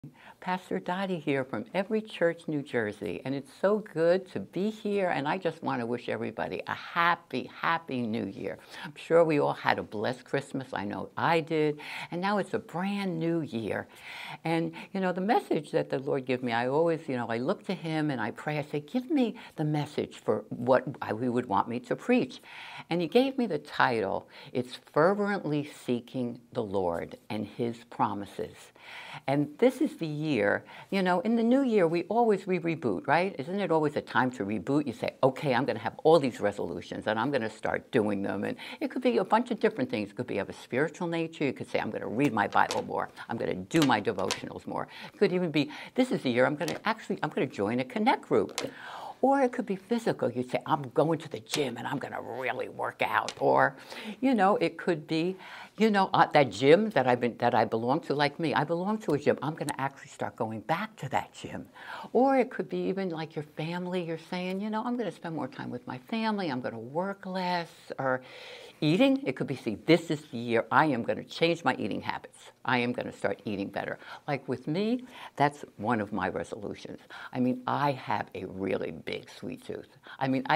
Pastor Dottie here from Every Church, New Jersey, and it's so good to be here, and I just want to wish everybody a happy, happy New Year. I'm sure we all had a blessed Christmas. I know I did, and now it's a brand new year. And, the message that the Lord gave me, I always, I look to Him and I pray. I say, give me the message for what He would want me to preach. And He gave me the title. It's Fervently Seeking the Lord and His Promises. And this is the year, in the new year, we reboot, right? Isn't it always a time to reboot? You say, okay, I'm going to have all these resolutions and I'm going to start doing them. And it could be a bunch of different things. It could be of a spiritual nature. You could say, I'm going to read my Bible more. I'm going to do my devotionals more. It could even be, this is the year I'm going to join a Connect group. Or it could be physical. You'd say, I'm going to the gym and I'm going to really work out. Or, it could be, that gym that I belong to, like me. I belong to a gym. I'm going to actually start going back to that gym. Or it could be even like your family. You're saying, I'm going to spend more time with my family. I'm going to work less. Or eating, it could be, see, this is the year I am going to change my eating habits. I am going to start eating better. Like with me, that's one of my resolutions. I have a really big sweet tooth. I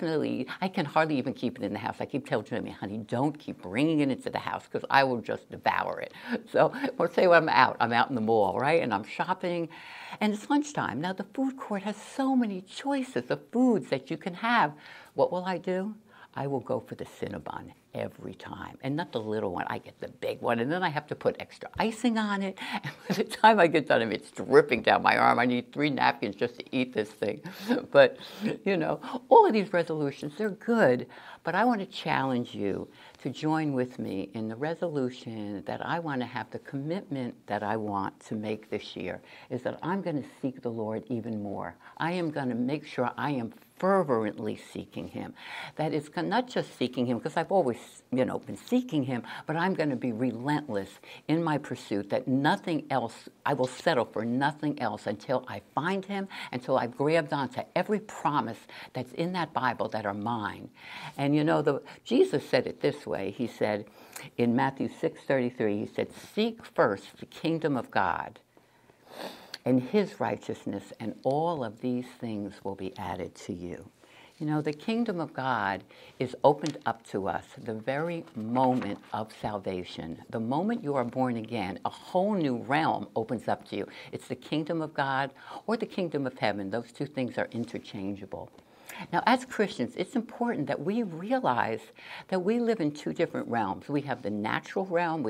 can hardly even keep it in the house. I keep telling Jimmy, honey, don't keep bringing it into the house because I will just devour it. So let's say when I'm out in the mall, right, and I'm shopping, and it's lunchtime. Now the food court has so many choices of foods that you can have. What will I do? I will go for the Cinnabon every time. And not the little one. I get the big one. And then I have to put extra icing on it. And by the time I get done, it's dripping down my arm. I need 3 napkins just to eat this thing. But, all of these resolutions, they're good. But I want to challenge you to join with me in the resolution that I want to have, the commitment that I want to make this year, is that I'm going to seek the Lord even more. I am going to make sure I am fervently seeking Him. That it's not just seeking Him, because I've always, been seeking Him, but I'm going to be relentless in my pursuit, that nothing else, I will settle for nothing else until I find Him, until I've grabbed onto every promise that's in that Bible that are mine. And Jesus said it this way. He said in Matthew 6:33, He said, seek first the kingdom of God and His righteousness, and all of these things will be added to you. The kingdom of God is opened up to us the very moment of salvation. The moment you are born again, a whole new realm opens up to you. It's the kingdom of God or the kingdom of heaven. Those two things are interchangeable. Now, as Christians, it's important that we realize that we live in 2 different realms. We have the natural realm,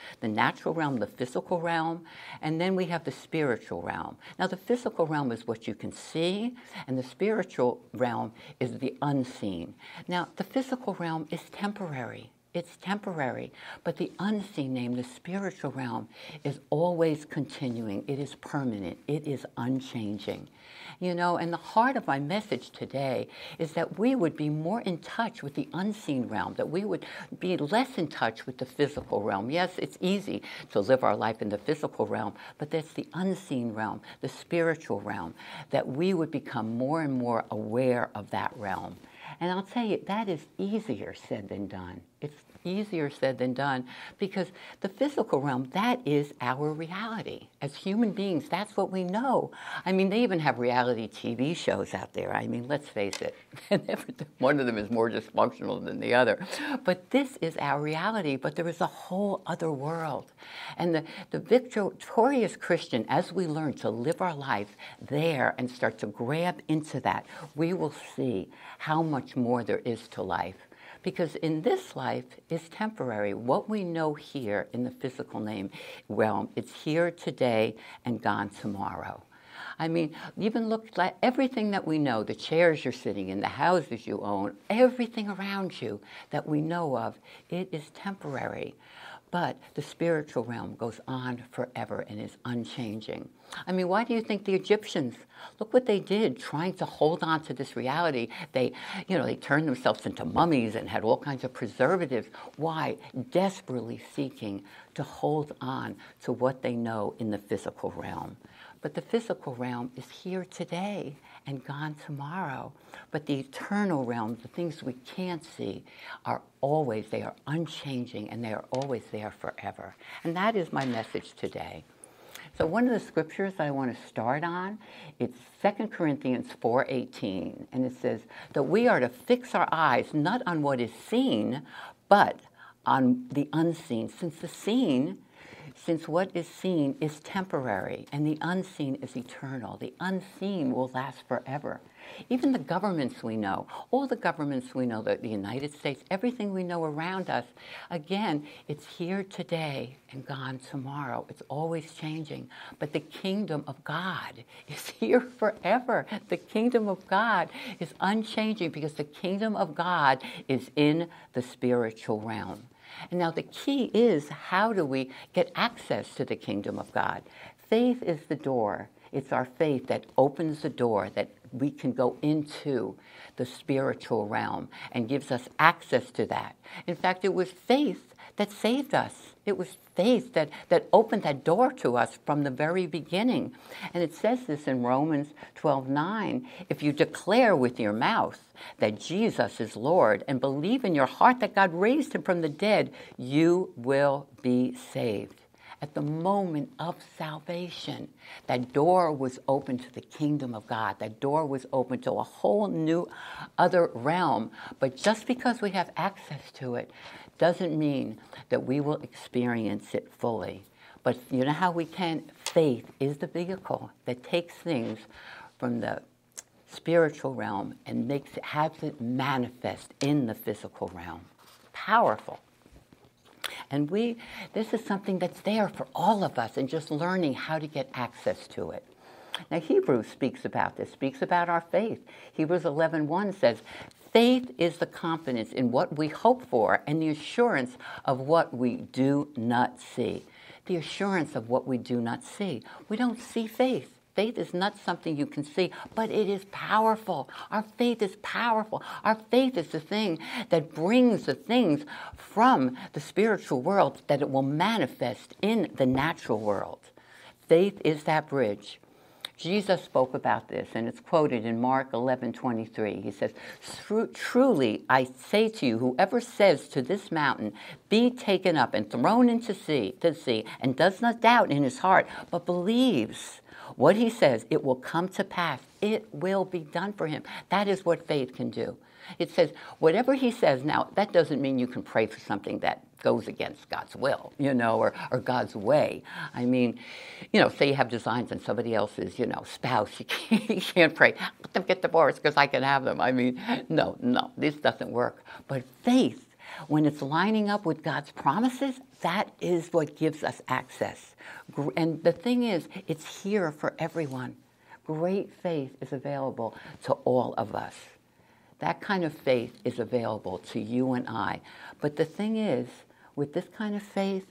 the physical realm, and then we have the spiritual realm. Now, the physical realm is what you can see, and the spiritual realm is the unseen. Now, the physical realm is temporary. It's temporary, but the unseen name, the spiritual realm, is always continuing. It is permanent. It is unchanging. And the heart of my message today is that we would be more in touch with the unseen realm, that we would be less in touch with the physical realm. Yes, it's easy to live our life in the physical realm, but that's the unseen realm, the spiritual realm, that we would become more and more aware of that realm. And I'll tell you, that is easier said than done. It's easier said than done because the physical realm, that is our reality. As human beings, that's what we know. They even have reality TV shows out there. Let's face it, one of them is more dysfunctional than the other. But this is our reality, but there is a whole other world. And the victorious Christian, as we learn to live our life there and start to grab into that, we will see how much more there is to life. Because in this life is temporary. What we know here in the physical realm, it's here today and gone tomorrow. Even look at everything that we know, the chairs you're sitting in, the houses you own, everything around you that we know of, it is temporary. But the spiritual realm goes on forever and is unchanging. Why do you think the Egyptians, look what they did trying to hold on to this reality. They turned themselves into mummies and had all kinds of preservatives. Why? Desperately seeking to hold on to what they know in the physical realm. But the physical realm is here today and gone tomorrow. But the eternal realm, the things we can't see, they are unchanging, and they are always there forever. And that is my message today. So one of the scriptures that I want to start on, it's 2 Corinthians 4:18, and it says that we are to fix our eyes not on what is seen, but on the unseen, since what is seen is temporary and the unseen is eternal. The unseen will last forever. Even the governments we know, all the governments we know, the United States, everything we know around us, again, it's here today and gone tomorrow. It's always changing. But the kingdom of God is here forever. The kingdom of God is unchanging because the kingdom of God is in the spiritual realm. And now the key is, how do we get access to the kingdom of God? Faith is the door. It's our faith that opens the door that we can go into the spiritual realm and gives us access to that. In fact, it was faith that saved us. It was faith that opened that door to us from the very beginning. And it says this in Romans 12:9, if you declare with your mouth that Jesus is Lord and believe in your heart that God raised him from the dead, you will be saved. At the moment of salvation, that door was open to the kingdom of God. That door was open to a whole new other realm. But just because we have access to it doesn't mean that we will experience it fully. But you know how we can? Faith is the vehicle that takes things from the spiritual realm and has it manifest in the physical realm. Powerful. And this is something that's there for all of us, and just learning how to get access to it. Now, Hebrews speaks about this, speaks about our faith. Hebrews 11:1 says, faith is the confidence in what we hope for and the assurance of what we do not see. The assurance of what we do not see. We don't see faith. Faith is not something you can see, but it is powerful. Our faith is powerful. Our faith is the thing that brings the things from the spiritual world that it will manifest in the natural world. Faith is that bridge. Jesus spoke about this, and it's quoted in Mark 11:23. He says, truly I say to you, whoever says to this mountain, be taken up and thrown into the sea, and does not doubt in his heart, but believes what he says, it will come to pass. It will be done for him. That is what faith can do. It says, whatever he says, now, that doesn't mean you can pray for something that goes against God's will, or God's way. I mean, say you have designs on somebody else's, spouse. You can't pray, let them get divorced because I can have them. I mean, no, this doesn't work. But faith, when it's lining up with God's promises, that is what gives us access. And the thing is, it's here for everyone. Great faith is available to all of us. That kind of faith is available to you and I. But the thing is, with this kind of faith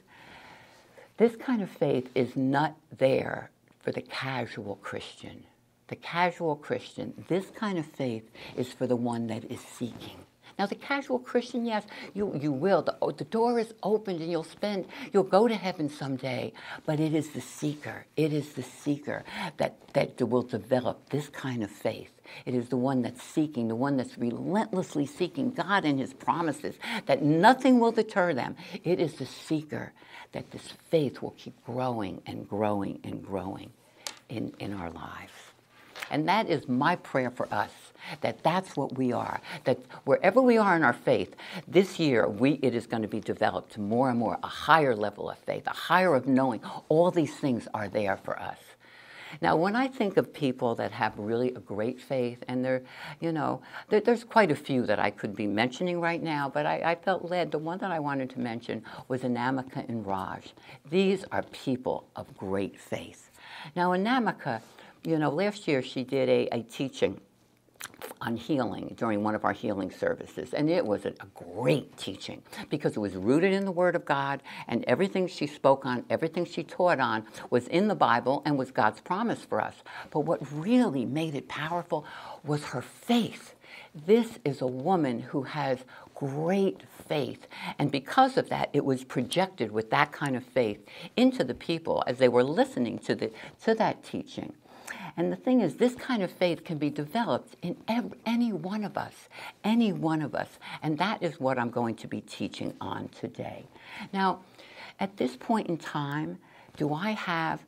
is not there for the casual Christian. The casual Christian, this kind of faith is for the one that is seeking. Now, the casual Christian, yes, you will. The door is opened and you'll go to heaven someday. But it is the seeker. It is the seeker that will develop this kind of faith. It is the one that's seeking, the one that's relentlessly seeking God and his promises, that nothing will deter them. It is the seeker that this faith will keep growing and growing and growing in our lives. And that is my prayer for us, that's what we are, that wherever we are in our faith, this year it is going to be developed to more and more a higher level of faith, a higher of knowing all these things are there for us. Now, when I think of people that have really a great faith, and there's quite a few that I could be mentioning right now, but I felt led. The one that I wanted to mention was Anamika and Raj. These are people of great faith. Now, Anamika, last year she did a teaching on healing during one of our healing services. And it was a great teaching because it was rooted in the Word of God, and everything she spoke on, everything she taught on was in the Bible and was God's promise for us. But what really made it powerful was her faith. This is a woman who has great faith, and because of that, it was projected with that kind of faith into the people as they were listening to that teaching. And the thing is, this kind of faith can be developed in any one of us, and that is what I'm going to be teaching on today. Now, at this point in time, do I have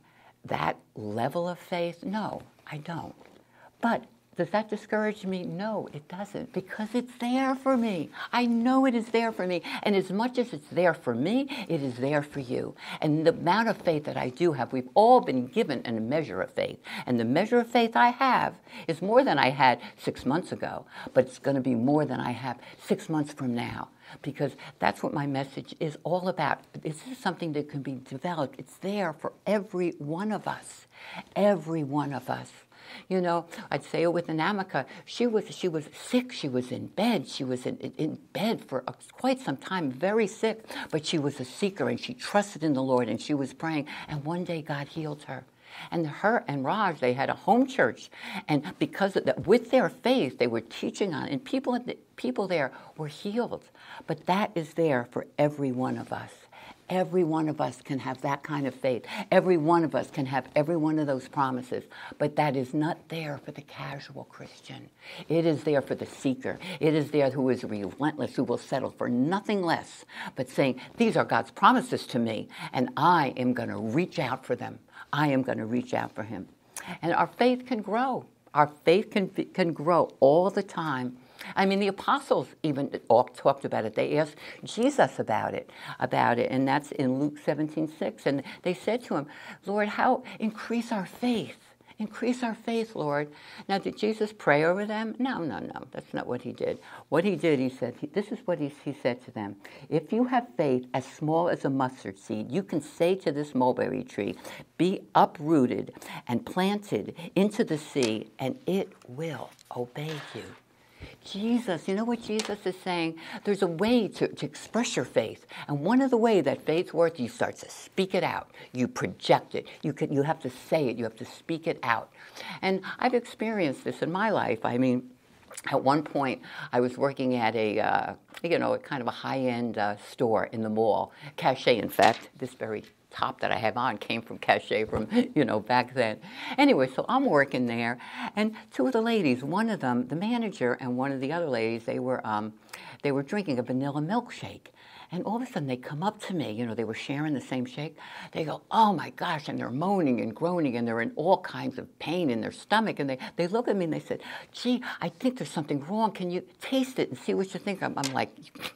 that level of faith? No, I don't. But does that discourage me? No, it doesn't, because it's there for me. I know it is there for me. And as much as it's there for me, it is there for you. And the amount of faith that I do have, we've all been given a measure of faith. And the measure of faith I have is more than I had 6 months ago, but it's going to be more than I have 6 months from now. Because that's what my message is all about. This is something that can be developed. It's there for every one of us. Every one of us. You know, I'd say it with Anamika. She was sick. She was in bed. She was in bed for quite some time, very sick. But she was a seeker, and she trusted in the Lord, and she was praying. And one day God healed her. And her and Raj, they had a home church. And because of that, with their faith, they were teaching on it. And people there were healed. But that is there for every one of us. Every one of us can have that kind of faith. Every one of us can have every one of those promises. But that is not there for the casual Christian. It is there for the seeker. It is there who is relentless, who will settle for nothing less, but saying, these are God's promises to me, and I am going to reach out for them. I am going to reach out for him. And our faith can grow. Our faith can grow all the time. I mean, the apostles even talked about it. They asked Jesus about it, and that's in Luke 17:6. And they said to him, Lord, how increase our faith? Increase our faith, Lord. Now, did Jesus pray over them? No. That's not what he did. What he did, he said, this is what he said to them. If you have faith as small as a mustard seed, you can say to this mulberry tree, be uprooted and planted into the sea, and it will obey you. Jesus, you know what Jesus is saying? There's a way to express your faith. And one of the ways that faith works, you start to speak it out. You project it. You have to say it. You have to speak it out. And I've experienced this in my life. I mean, at one point, I was working at a kind of a high-end store in the mall. Cachet, in fact, this very top that I have on came from Cachet from, back then. Anyway, so I'm working there, and two of the ladies, one of them, the manager, and one of the other ladies, they were drinking a vanilla milkshake. And all of a sudden, they come up to me, they were sharing the same shake. They go, oh my gosh, and they're moaning and groaning, and they're in all kinds of pain in their stomach. And they look at me and they said, gee, I think there's something wrong. Can you taste it and see what you think? I'm like,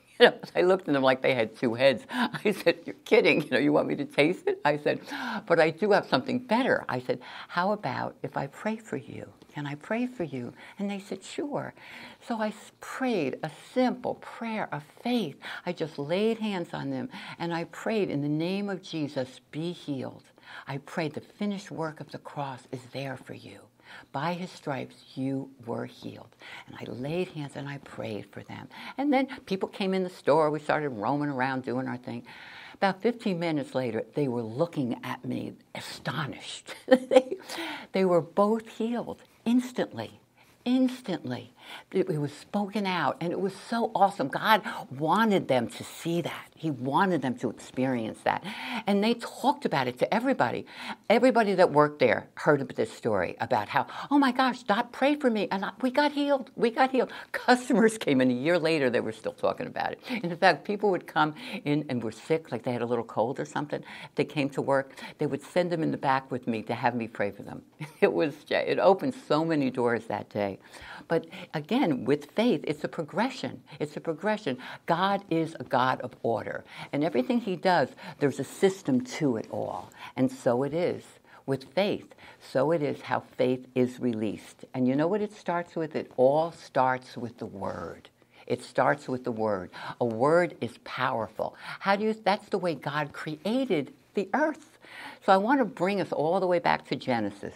I looked at them like they had two heads. I said, you're kidding. You want me to taste it? I said, but I do have something better. I said, how about if I pray for you? Can I pray for you? And they said, sure. So I prayed a simple prayer of faith. I just laid hands on them, and I prayed in the name of Jesus, be healed. I prayed the finished work of the cross is there for you. By his stripes, you were healed. And I laid hands and I prayed for them. And then people came in the store. We started roaming around doing our thing. About 15 minutes later, they were looking at me astonished. They were both healed instantly. Instantly. It was spoken out, and it was so awesome. God wanted them to see that. He wanted them to experience that. And they talked about it to everybody. Everybody that worked there heard of this story about how, oh my gosh, Dot prayed for me, and we got healed. We got healed. Customers came in a year later, they were still talking about it. And in fact, people would come in and were sick, like they had a little cold or something. They came to work. They would send them in the back with me to have me pray for them. It opened so many doors that day. But again, with faith, it's a progression. It's a progression. God is a God of order. And everything he does, there's a system to it all. And so it is with faith. So it is how faith is released. And you know what it starts with? It all starts with the Word. It starts with the Word. A word is powerful. That's the way God created the earth. So I want to bring us all the way back to Genesis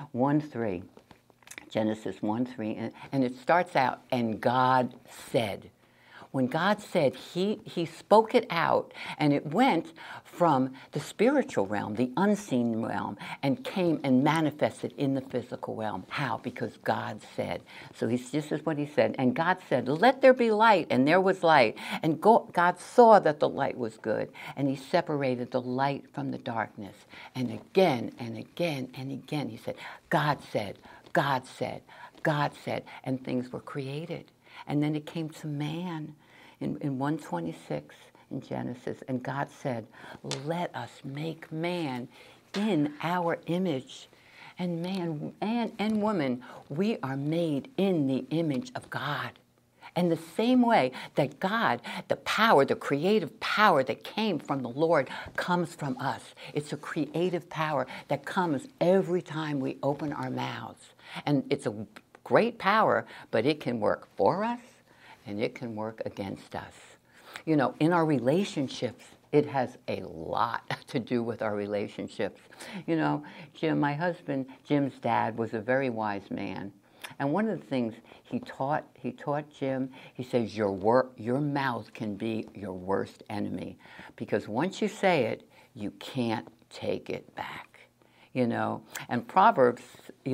1:3. Genesis 1:3, and it starts out, and God said. When God said, he spoke it out, and it went from the spiritual realm, the unseen realm, and came and manifested in the physical realm. How? Because God said. So this is what he said. And God said, let there be light, and there was light. And God saw that the light was good, and he separated the light from the darkness. And again, and again, and again, he said, God said, God said, God said, and things were created. And then it came to man in 1:26 in Genesis, and God said, let us make man in our image. And man and woman, we are made in the image of God. And the same way that God, the power, the creative power that came from the Lord comes from us. It's a creative power that comes every time we open our mouths. And it's a great power, but it can work for us and it can work against us. You know, in our relationships, it has a lot to do with our relationships. You know, Jim, my husband, Jim's dad, was a very wise man. And one of the things he taught Jim, he says, your mouth can be your worst enemy. Because once you say it, you can't take it back. You know, and Proverbs,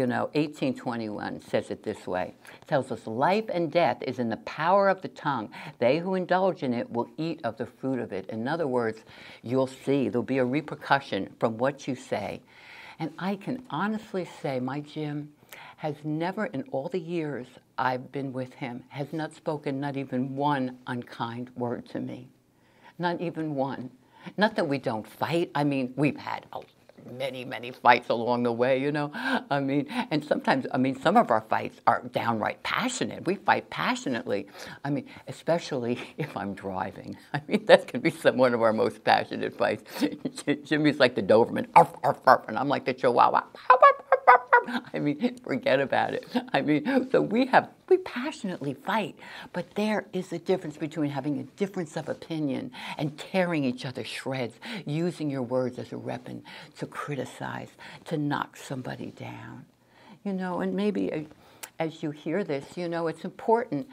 18:21 says it this way. It tells us life and death is in the power of the tongue. They who indulge in it will eat of the fruit of it. In other words, you'll see there'll be a repercussion from what you say. And I can honestly say my Jim has never in all the years I've been with him, has not spoken not even one unkind word to me. Not even one. Not that we don't fight. I mean, we've had many fights along the way, you know. I mean, and sometimes, some of our fights are downright passionate. We fight passionately. I mean, especially if I'm driving. I mean, that can be one of our most passionate fights. Jimmy's like the Doberman, arf, arf, arf, and I'm like the Chihuahua. I mean, forget about it. I mean, so we passionately fight, but there is a difference between having a difference of opinion and tearing each other shreds, using your words as a weapon to criticize, to knock somebody down. You know, and maybe as you hear this, it's important,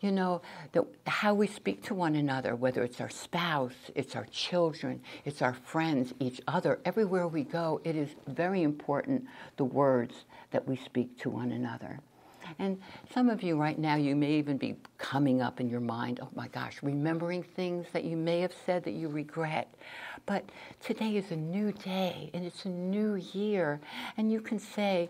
that how we speak to one another, whether it's our spouse, it's our children, it's our friends, each other, everywhere we go, it is very important, the words that we speak to one another. And some of you right now, you may even be coming up in your mind, oh my gosh, remembering things that you may have said that you regret. But today is a new day, and it's a new year. And you can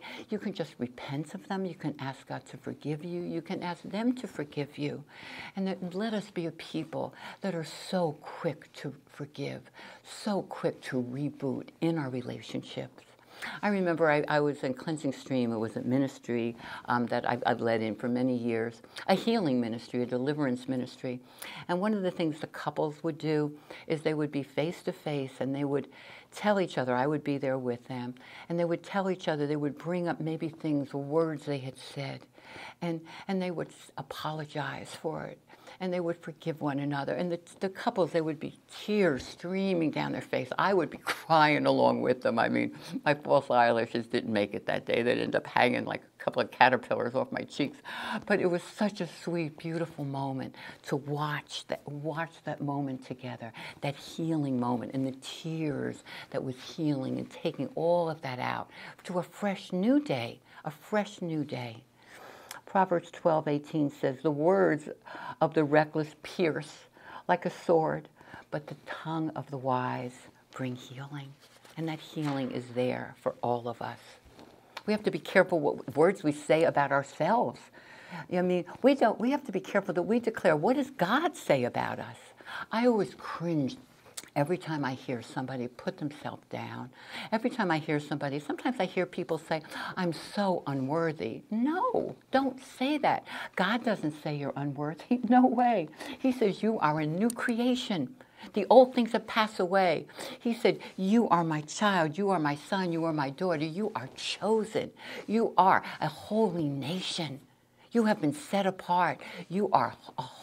just repent of them. You can ask God to forgive you. You can ask them to forgive you. And let us be a people that are so quick to forgive, so quick to reboot in our relationships. I remember I was in Cleansing Stream. It was a ministry that I've led in for many years, a healing ministry, a deliverance ministry. And one of the things the couples would do is they would be face to face and they would tell each other, I would be there with them, and they would tell each other, they would bring up maybe things, words they had said, and they would apologize for it. And they would forgive one another. And the couples, they would be tears streaming down their face. I would be crying along with them. I mean, my false eyelashes didn't make it that day. They'd end up hanging like a couple of caterpillars off my cheeks. But it was such a sweet, beautiful moment to watch that moment together, that healing moment, and the tears that was healing and taking all of that out to a fresh new day, a fresh new day. Proverbs 12:18 says, the words of the reckless pierce like a sword, but the tongue of the wise bring healing. And that healing is there for all of us. We have to be careful what words we say about ourselves. I mean, we have to be careful that we declare, what does God say about us? I always cringe every time I hear somebody put themselves down, every time I hear somebody, sometimes I hear people say, I'm so unworthy. No, don't say that. God doesn't say you're unworthy. No way. He says you are a new creation. The old things have passed away. He said, you are my child, you are my son, you are my daughter, you are chosen. You are a holy nation. You have been set apart. You are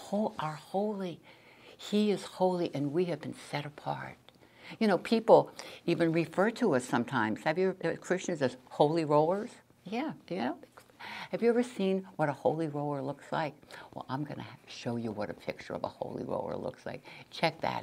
holy. He is holy, and we have been set apart. You know, people even refer to us sometimes. Have you Christians as holy rollers? Yeah, Have you ever seen what a holy roller looks like? Well, I'm going to show you what a picture of a holy roller looks like. Check that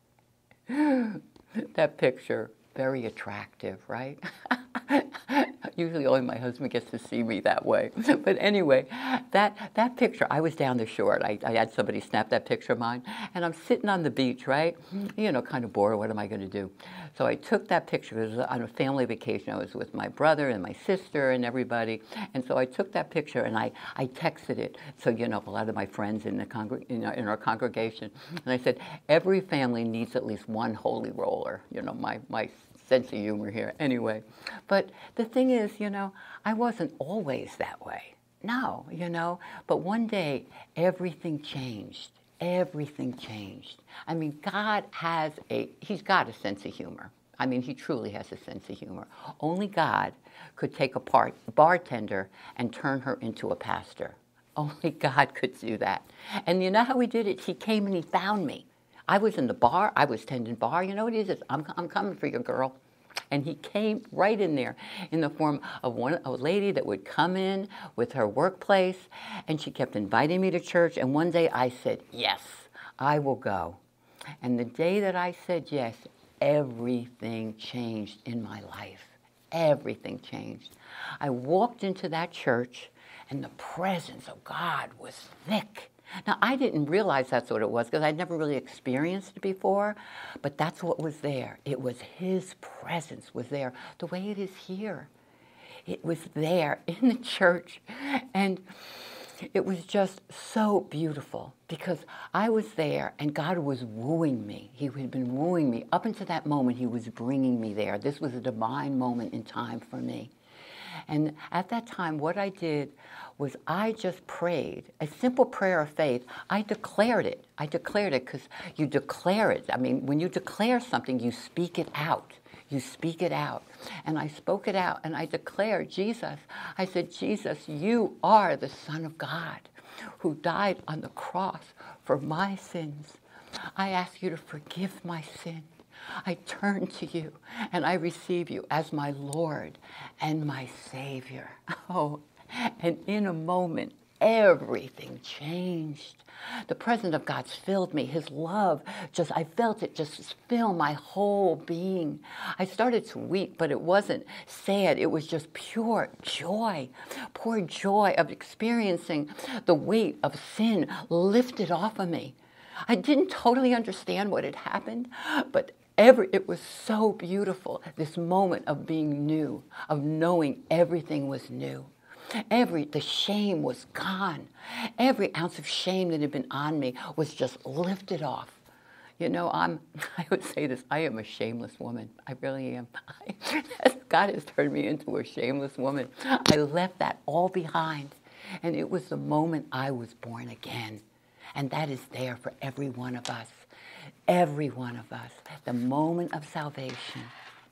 out. That picture, very attractive, right? Usually only my husband gets to see me that way. But anyway, that picture, I was down the shore. I had somebody snap that picture of mine, and I'm sitting on the beach, right? You know, kind of bored. What am I going to do? So I took that picture. It was on a family vacation. I was with my brother and my sister and everybody. And so I took that picture, and I texted it. So, you know, a lot of my friends in our congregation. And I said, every family needs at least one holy roller. You know, my sense of humor here. Anyway, but the thing is, you know, I wasn't always that way. No, you know, but one day everything changed. Everything changed. I mean, he's got a sense of humor. I mean, he truly has a sense of humor. Only God could take a bartender and turn her into a pastor. Only God could do that. And you know how he did it? He came and he found me. I was in the bar. I was tending bar. You know what he says? I'm coming for you, girl. And he came right in there in the form of a lady that would come in with her workplace, and she kept inviting me to church. And one day I said, yes, I will go. And the day that I said yes, everything changed in my life. Everything changed. I walked into that church, and the presence of God was thick. Now, I didn't realize that's what it was because I'd never really experienced it before, but that's what was there. It was His presence was there, the way it is here. It was there in the church, and it was just so beautiful because I was there and God was wooing me. He had been wooing me. Up until that moment, He was bringing me there. This was a divine moment in time for me. And at that time, what I did was I just prayed, a simple prayer of faith. I declared it. I declared it because you declare it. I mean, when you declare something, you speak it out. You speak it out. And I spoke it out, and I declared, Jesus. I said, Jesus, you are the Son of God who died on the cross for my sins. I ask you to forgive my sin. I turn to you, and I receive you as my Lord and my Savior. Oh, and in a moment, everything changed. The presence of God's filled me. His love, I felt it just fill my whole being. I started to weep, but it wasn't sad. It was just pure joy of experiencing the weight of sin lifted off of me. I didn't totally understand what had happened, but it was so beautiful, this moment of being new, of knowing everything was new. The shame was gone. Every ounce of shame that had been on me was just lifted off. You know, I would say this, I am a shameless woman. I really am. God has turned me into a shameless woman. I left that all behind. And it was the moment I was born again. And that is there for every one of us. Every one of us. The moment of salvation.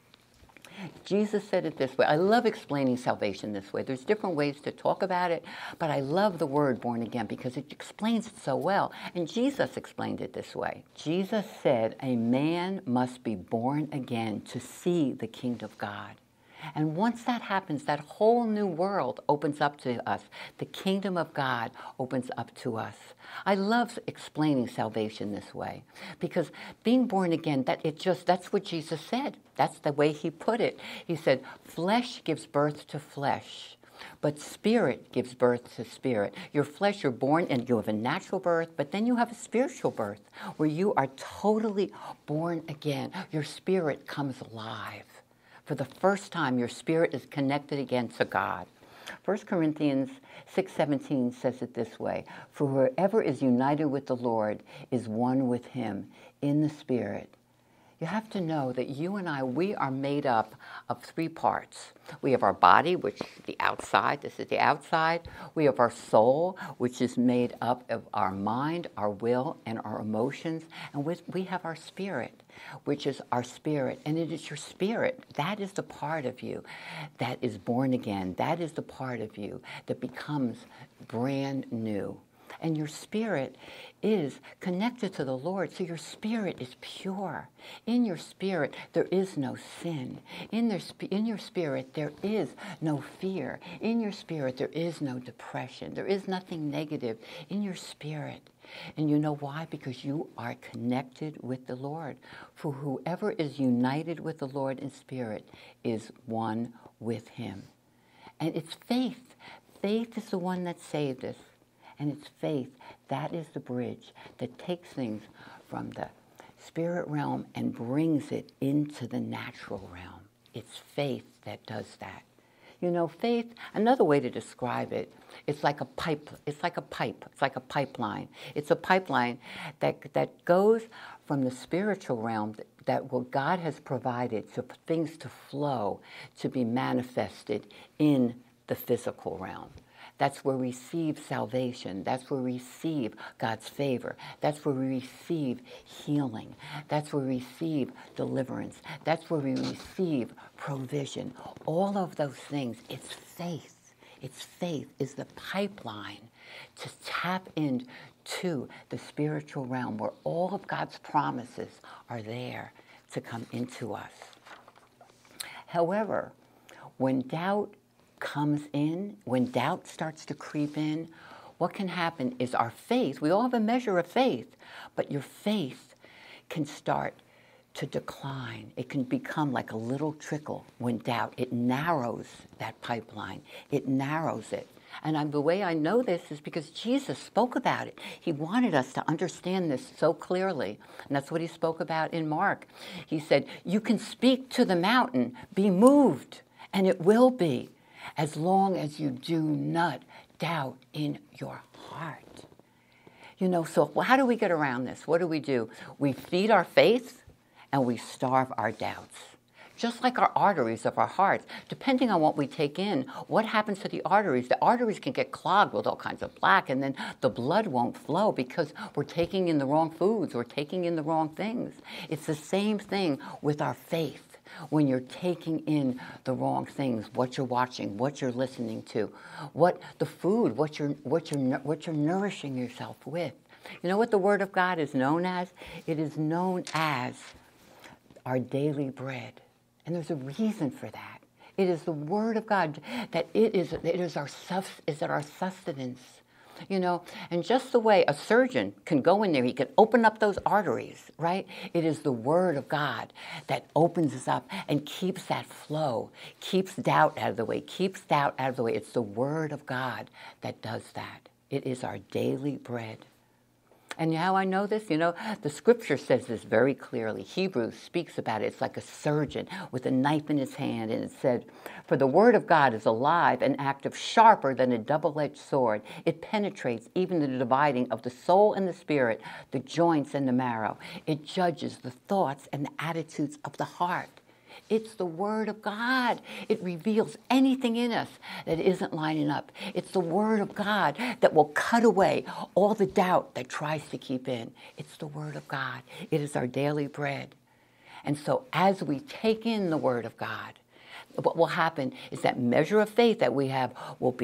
Jesus said it this way. I love explaining salvation this way. There's different ways to talk about it, but I love the word born again because it explains it so well. And Jesus explained it this way. Jesus said, a man must be born again to see the kingdom of God. And once that happens, that whole new world opens up to us. The kingdom of God opens up to us. I love explaining salvation this way because being born again, that's what Jesus said. That's the way He put it. He said, flesh gives birth to flesh, but spirit gives birth to spirit. Your flesh, you're born and you have a natural birth, but then you have a spiritual birth where you are totally born again. Your spirit comes alive. For the first time, your spirit is connected again to God. 1 Corinthians 6:17 says it this way, for whoever is united with the Lord is one with Him in the Spirit. You have to know that you and I, we are made up of three parts. We have our body, which is the outside. This is the outside. We have our soul, which is made up of our mind, our will, and our emotions. And we have our spirit, which is our spirit. And it is your spirit. That is the part of you that is born again. That is the part of you that becomes brand new. And your spirit is connected to the Lord, so your spirit is pure. In your spirit, there is no sin. In your spirit, there is no fear. In your spirit, there is no depression. There is nothing negative in your spirit. And you know why? Because you are connected with the Lord. For whoever is united with the Lord in spirit is one with Him. And it's faith. Faith is the one that saved us. And it's faith. That is the bridge that takes things from the spirit realm and brings it into the natural realm. It's faith that does that. You know, faith, another way to describe it, it's like a pipe. It's like a pipe. It's like a pipeline. It's a pipeline that goes from the spiritual realm that what God has provided for things to flow, to be manifested in the physical realm. That's where we receive salvation. That's where we receive God's favor. That's where we receive healing. That's where we receive deliverance. That's where we receive provision. All of those things, it's faith. It's faith is the pipeline to tap into the spiritual realm where all of God's promises are there to come into us. However, when doubt comes in, when doubt starts to creep in, what can happen is our faith, we all have a measure of faith, but your faith can start to decline. It can become like a little trickle when doubt, it narrows that pipeline. It narrows it. And the way I know this is because Jesus spoke about it. He wanted us to understand this so clearly. And that's what he spoke about in Mark. He said, you can speak to the mountain, be moved, and it will be, as long as you do not doubt in your heart. You know, so how do we get around this? What do? We feed our faith and we starve our doubts. Just like our arteries of our hearts, depending on what we take in, what happens to the arteries? The arteries can get clogged with all kinds of plaque, and then the blood won't flow because we're taking in the wrong foods, we're taking in the wrong things. It's the same thing with our faith. When you're taking in the wrong things, what you're watching, what you're listening to, what the food, what you're nourishing yourself with. You know what the Word of God is known as? It is known as our daily bread. And there's a reason for that. It is the Word of God that it is our sustenance. You know, and just the way a surgeon can go in there, he can open up those arteries, right? It is the Word of God that opens us up and keeps that flow, keeps doubt out of the way, keeps doubt out of the way. It's the Word of God that does that. It is our daily bread. And how I know this? You know, the Scripture says this very clearly. Hebrews speaks about it. It's like a surgeon with a knife in his hand. And it said, for the Word of God is alive and active, sharper than a double-edged sword. It penetrates even the dividing of the soul and the spirit, the joints and the marrow. It judges the thoughts and the attitudes of the heart. It's the Word of God. It reveals anything in us that isn't lining up. It's the Word of God that will cut away all the doubt that tries to keep in. It's the Word of God. It is our daily bread. And so as we take in the Word of God, what will happen is that measure of faith that we have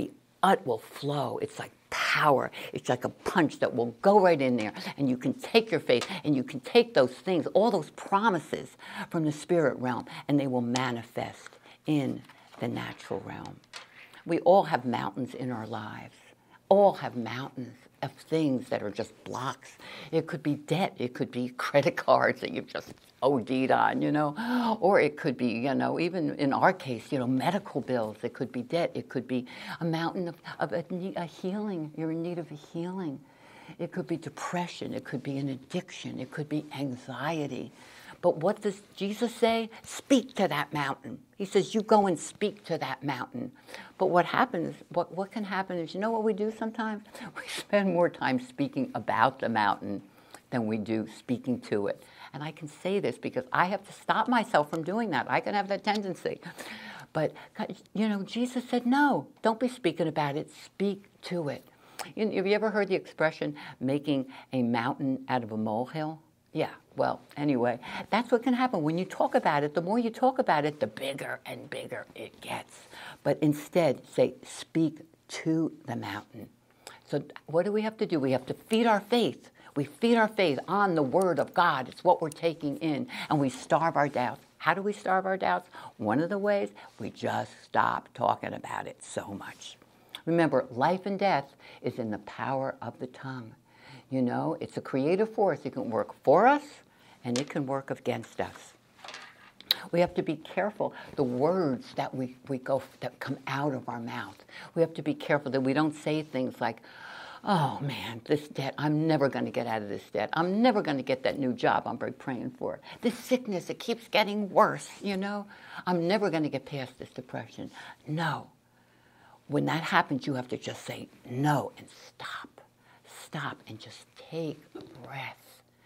will flow. It's like power. It's like a punch that will go right in there, and you can take your faith and you can take those things, all those promises from the spirit realm, and they will manifest in the natural realm. We all have mountains in our lives. All have mountains of things that are just blocks. It could be debt. It could be credit cards that you've just OD'd on, you know, or it could be, you know, even in our case, you know, medical bills. It could be debt. It could be a mountain of a healing. You're in need of a healing. It could be depression. It could be an addiction. It could be anxiety. But what does Jesus say? Speak to that mountain. He says, you go and speak to that mountain. But what happens, what can happen is, you know what we do sometimes? We spend more time speaking about the mountain than we do speaking to it. And I can say this because I have to stop myself from doing that. I can have that tendency. But, you know, Jesus said, no, don't be speaking about it. Speak to it. Have you ever heard the expression, making a mountain out of a molehill? Yeah, well, anyway, that's what can happen. When you talk about it, the more you talk about it, the bigger and bigger it gets. But instead, say, speak to the mountain. So what do we have to do? We have to feed our faith. We feed our faith on the Word of God. It's what we're taking in. And we starve our doubts. How do we starve our doubts? One of the ways, we just stop talking about it so much. Remember, life and death is in the power of the tongue. You know, it's a creative force. It can work for us, and it can work against us. We have to be careful the words that that come out of our mouth. We have to be careful that we don't say things like, oh man, this debt, I'm never going to get out of this debt. I'm never going to get that new job I'm praying for. This sickness, it keeps getting worse, I'm never going to get past this depression. No. When that happens, you have to just say no and stop. Stop and just take a breath.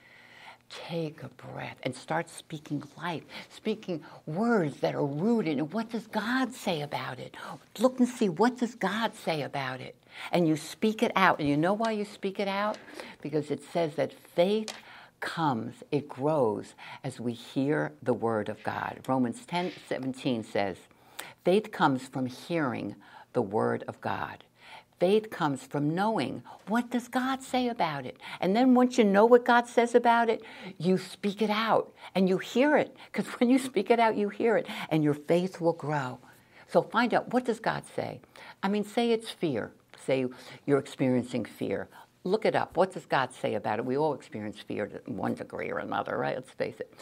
Take a breath and start speaking life, speaking words that are rooted in what does God say about it. Look and see, what does God say about it? And you speak it out. And you know why you speak it out? Because it says that faith comes, it grows as we hear the word of God. Romans 10:17 says, faith comes from hearing the word of God. Faith comes from knowing, what does God say about it? And then once you know what God says about it, you speak it out and you hear it. Because when you speak it out, you hear it and your faith will grow. So find out, what does God say? Say it's fear. Say you're experiencing fear. Look it up. What does God say about it? We all experience fear to one degree or another, right? Let's face it.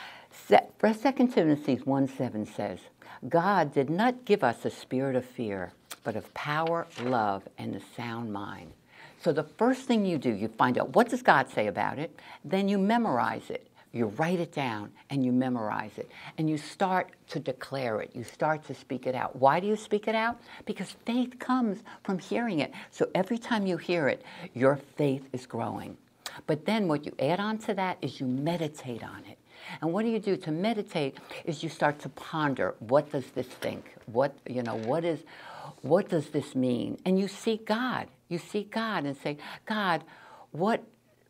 2 Timothy 1:7 says, God did not give us a spirit of fear, but of power, love, and a sound mind. So the first thing you do, you find out, what does God say about it? Then you memorize it. You write it down and you memorize it. And you start to declare it. You start to speak it out. Why do you speak it out? Because faith comes from hearing it. So every time you hear it, your faith is growing. But then what you add on to that is you meditate on it. And what do you do to meditate is you start to ponder, what does this think? What does this mean? And you seek God. You seek God and say, God, what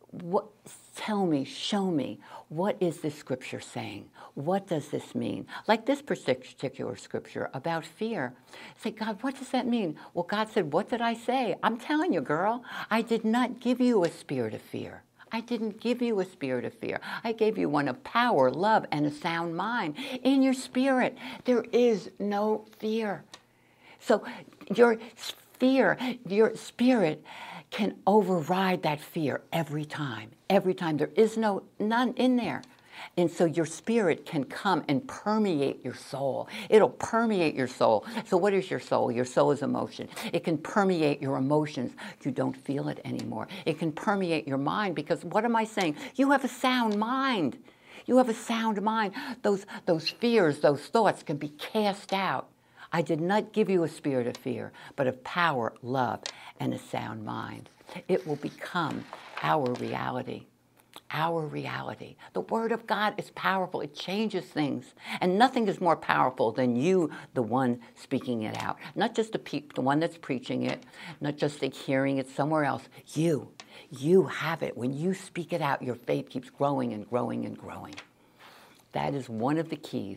tell me, show me, what is this scripture saying? What does this mean? Like this particular scripture about fear. Say, God, what does that mean? Well, God said, what did I say? I'm telling you, girl, I did not give you a spirit of fear. I didn't give you a spirit of fear. I gave you one of power, love, and a sound mind. In your spirit, there is no fear. So your spirit can override that fear every time. Every time. There is none in there. And so your spirit can come and permeate your soul. It'll permeate your soul. So what is your soul? Your soul is emotion. It can permeate your emotions. You don't feel it anymore. It can permeate your mind because what am I saying? You have a sound mind. You have a sound mind. Those fears, those thoughts can be cast out. I did not give you a spirit of fear, but of power, love, and a sound mind. It will become our reality. Our reality. The Word of God is powerful. It changes things. And nothing is more powerful than you, the one speaking it out. Not just the one that's preaching it, not just hearing it somewhere else. You have it. When you speak it out, your faith keeps growing and growing and growing. That is one of the keys.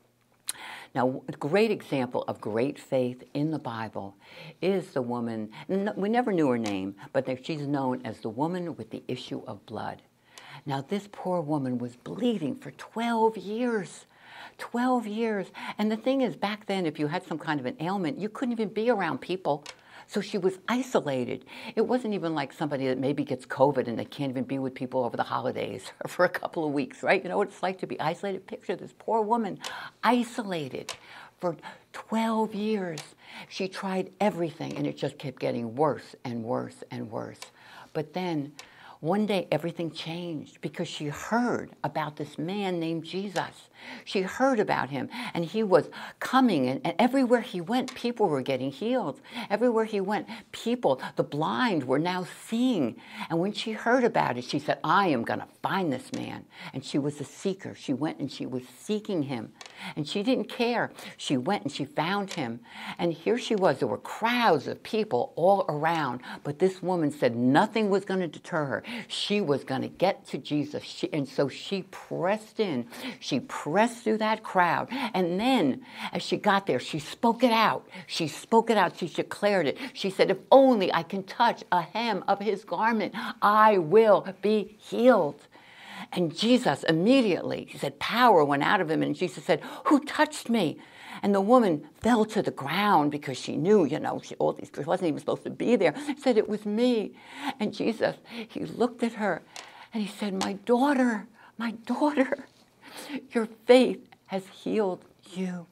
Now, a great example of great faith in the Bible is the woman, we never knew her name, but she's known as the woman with the issue of blood. Now, this poor woman was bleeding for 12 years. 12 years. And the thing is, back then, if you had some kind of an ailment, you couldn't even be around people. So she was isolated. It wasn't even like somebody that maybe gets COVID and they can't even be with people over the holidays for a couple of weeks, right? You know what it's like to be isolated? Picture this poor woman isolated for 12 years. She tried everything, and it just kept getting worse and worse and worse. But then one day, everything changed because she heard about this man named Jesus. She heard about him, and he was coming, and everywhere he went, people were getting healed. Everywhere he went, the blind were now seeing. And when she heard about it, she said, I am going to find this man. And she was a seeker. She went and she was seeking him. And she didn't care. She went and she found him. And here she was. There were crowds of people all around. But this woman said nothing was going to deter her. She was going to get to Jesus. And so she pressed in. She pressed through that crowd. And then, as she got there, she spoke it out. She spoke it out. She declared it. She said, if only I can touch a hem of his garment, I will be healed. And Jesus immediately, he said, power went out of him. And Jesus said, who touched me? And the woman fell to the ground because she knew, she wasn't even supposed to be there. She said, it was me. And Jesus, he looked at her and he said, my daughter, your faith has healed you.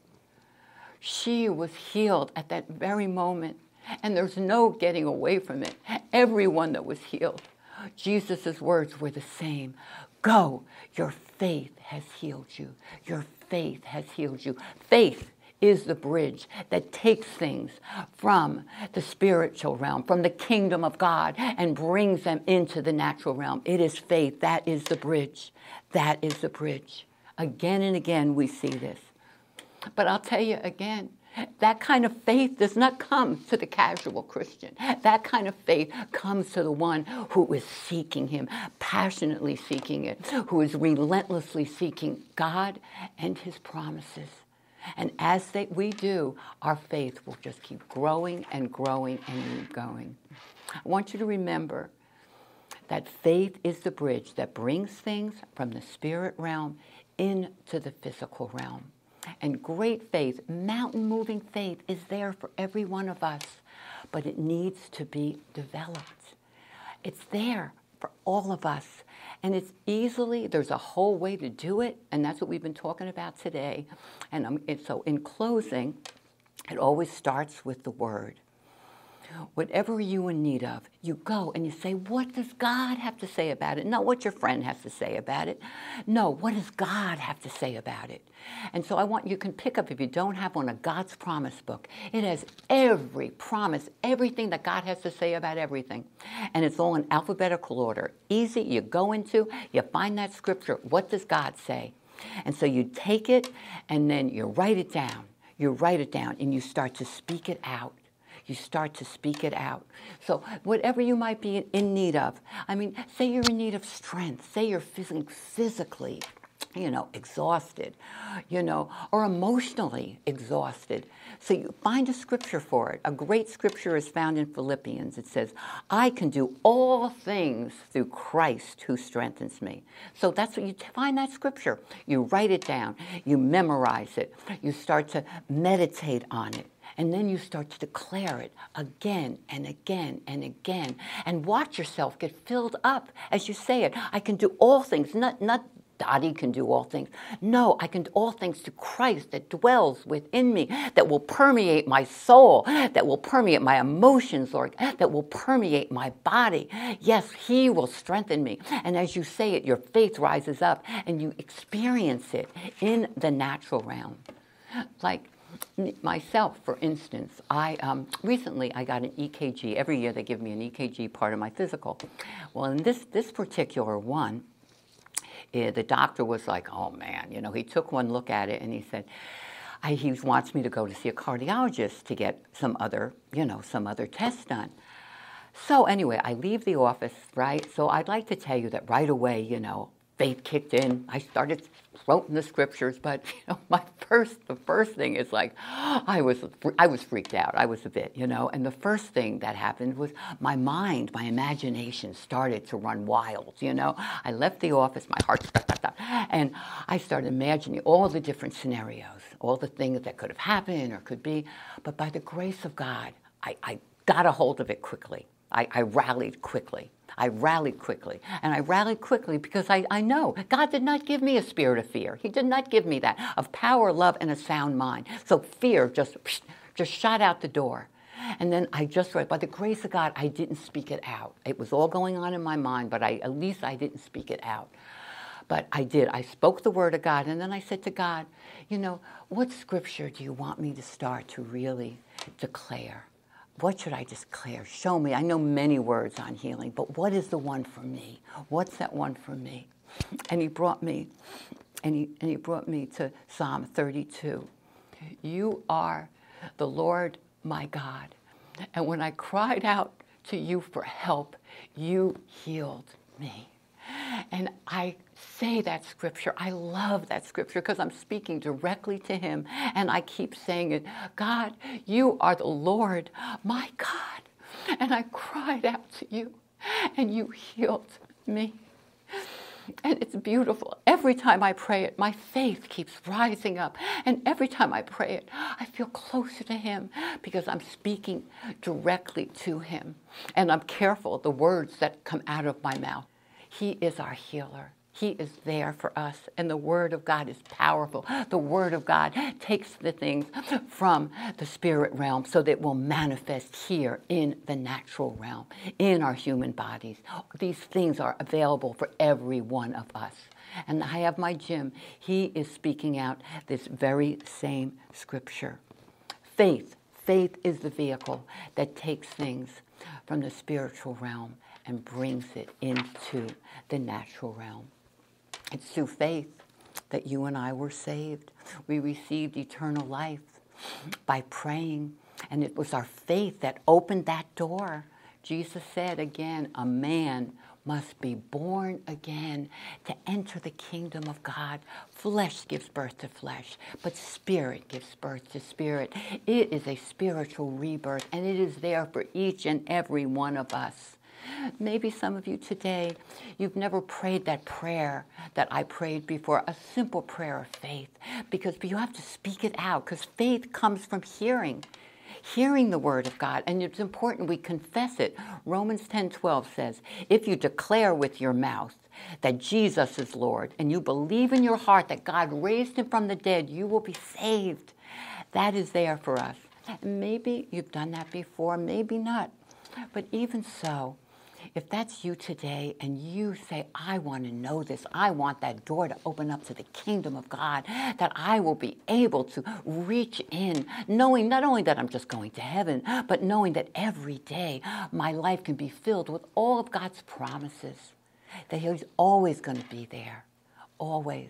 She was healed at that very moment, and there's no getting away from it. Everyone that was healed, Jesus' words were the same. Go, your faith has healed you. Your faith has healed you. Faith is the bridge that takes things from the spiritual realm, from the kingdom of God, and brings them into the natural realm. It is faith. That is the bridge. That is the bridge. Again and again we see this. But I'll tell you again, that kind of faith does not come to the casual Christian. That kind of faith comes to the one who is seeking him, passionately seeking it, who is relentlessly seeking God and his promises. And as we do, our faith will just keep growing and growing and going. I want you to remember that faith is the bridge that brings things from the spirit realm into the physical realm. And great faith, mountain-moving faith, is there for every one of us, but it needs to be developed. It's there for all of us. And there's a whole way to do it, and that's what we've been talking about today. And so in closing, it always starts with the Word. Whatever you're in need of, you go and you say, what does God have to say about it? Not what your friend has to say about it. No, what does God have to say about it? And so you can pick up, if you don't have one, a God's Promise book. It has every promise, everything that God has to say about everything. And it's all in alphabetical order. Easy, you go into, you find that scripture. What does God say? And so you take it and then you write it down. You write it down and you start to speak it out. You start to speak it out. So whatever you might be in need of, say you're in need of strength, say you're physically, exhausted, or emotionally exhausted. So you find a scripture for it. A great scripture is found in Philippians. It says, I can do all things through Christ who strengthens me. So that's what you find that scripture. You write it down. You memorize it. You start to meditate on it. And then you start to declare it again and again and again. And watch yourself get filled up as you say it. I can do all things, not Dottie can do all things. No, I can do all things through Christ that dwells within me, that will permeate my soul, that will permeate my emotions, Lord, that will permeate my body. Yes, he will strengthen me. And as you say it, your faith rises up and you experience it in the natural realm. Like myself, for instance, recently I got an EKG. Every year they give me an EKG, part of my physical. Well, in this particular one, the doctor was like, oh man, he took one look at it and he said, he wants me to go to see a cardiologist to get some other tests done. So anyway, I leave the office, right? So I'd like to tell you that right away, faith kicked in. I started quoting the scriptures, but the first thing is like, I was freaked out. I was a bit, and the first thing that happened was my imagination started to run wild, I left the office, my heart stopped, and I started imagining all the different scenarios, all the things that could have happened or could be, but by the grace of God, I got a hold of it quickly. I rallied quickly. And I rallied quickly because I know God did not give me a spirit of fear. He did not give me that, of power, love, and a sound mind. So fear just shot out the door. And then by the grace of God, I didn't speak it out. It was all going on in my mind, but at least I didn't speak it out. But I did. I spoke the word of God, and then I said to God, what scripture do you want me to start to really declare? What should I declare? Show me. I know many words on healing, but what is the one for me? What's that one for me? And he brought me, he brought me to Psalm 32. You are the Lord my God. And when I cried out to you for help, you healed me. And I say that scripture. I love that scripture because I'm speaking directly to him. And I keep saying it. God, you are the Lord, my God. And I cried out to you and you healed me. And it's beautiful. Every time I pray it, my faith keeps rising up. And every time I pray it, I feel closer to him because I'm speaking directly to him. And I'm careful of the words that come out of my mouth. He is our healer. He is there for us, and the Word of God is powerful. The Word of God takes the things from the spirit realm so that it will manifest here in the natural realm, in our human bodies. These things are available for every one of us. And I have my Jim. He is speaking out this very same scripture. Faith is the vehicle that takes things from the spiritual realm and brings it into the natural realm. It's through faith that you and I were saved. We received eternal life by praying, and it was our faith that opened that door. Jesus said again, a man must be born again to enter the kingdom of God. Flesh gives birth to flesh, but spirit gives birth to spirit. It is a spiritual rebirth, and it is there for each and every one of us. Maybe some of you today, you've never prayed that prayer that I prayed before, a simple prayer of faith, because you have to speak it out, because faith comes from hearing the Word of God, and it's important we confess it. Romans 10:12 says, if you declare with your mouth that Jesus is Lord, and you believe in your heart that God raised him from the dead, you will be saved. That is there for us. Maybe you've done that before, maybe not. But even so, if that's you today and you say, I want to know this, I want that door to open up to the kingdom of God, that I will be able to reach in, knowing not only that I'm just going to heaven, but knowing that every day my life can be filled with all of God's promises, that he's always going to be there, always.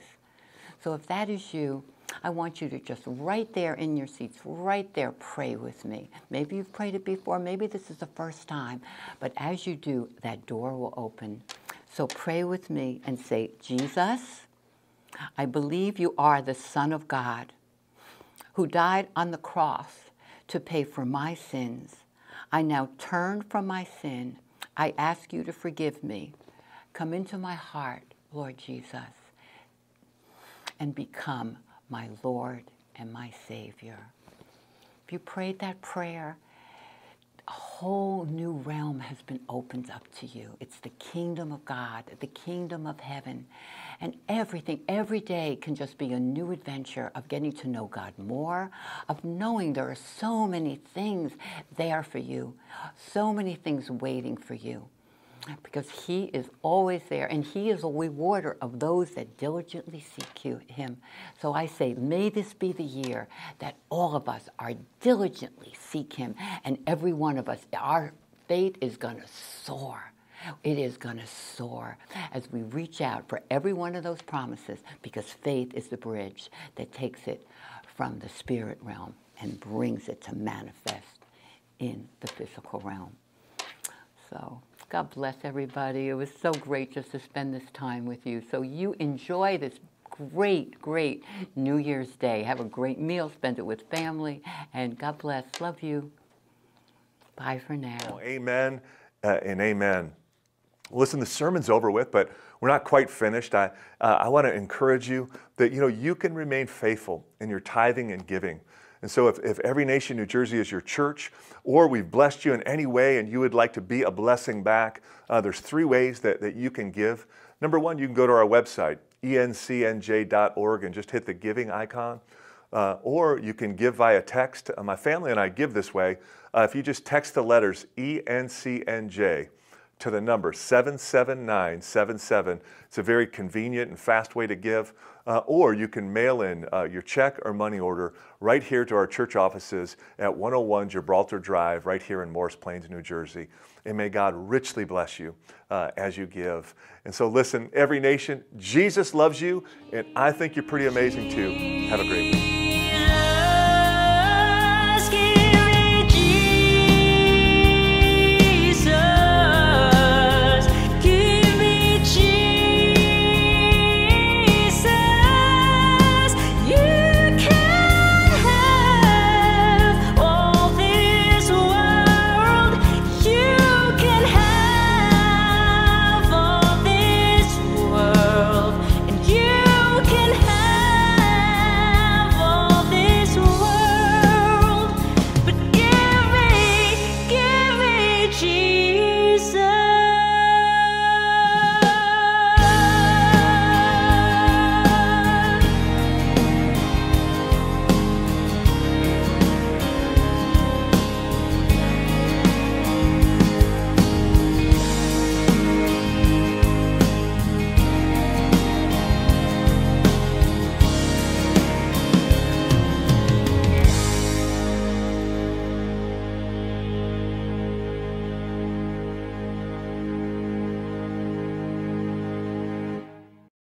So if that is you, I want you to just right there in your seats, right there, pray with me. Maybe you've prayed it before, maybe this is the first time, but as you do, that door will open. So pray with me and say, Jesus, I believe you are the Son of God who died on the cross to pay for my sins. I now turn from my sin. I ask you to forgive me. Come into my heart, Lord Jesus, and become my Lord and my Savior. If you prayed that prayer, a whole new realm has been opened up to you. It's the kingdom of God, the kingdom of heaven. And everything, every day can just be a new adventure of getting to know God more, of knowing there are so many things there for you, so many things waiting for you. Because he is always there, and he is a rewarder of those that diligently seek him. So I say, may this be the year that all of us are diligently seek him, and every one of us, our faith is going to soar. It is going to soar as we reach out for every one of those promises, because faith is the bridge that takes it from the spirit realm and brings it to manifest in the physical realm. So God bless everybody. It was so great just to spend this time with you. So you enjoy this great New Year's Day. Have a great meal. Spend it with family. And God bless. Love you. Bye for now. Oh, amen and amen. Listen, the sermon's over with, but we're not quite finished. I want to encourage you that you can remain faithful in your tithing and giving. And so if Every Nation New Jersey is your church, or we've blessed you in any way and you would like to be a blessing back, there's 3 ways that you can give. Number 1, you can go to our website, encnj.org, and just hit the giving icon. Or you can give via text. My family and I give this way. If you just text the letters ENCNJ to the number 77977. It's a very convenient and fast way to give. Or you can mail in your check or money order right here to our church offices at 101 Gibraltar Drive, right here in Morris Plains, New Jersey. And may God richly bless you as you give. And so listen, Every Nation, Jesus loves you, and I think you're pretty amazing too. Have a great week.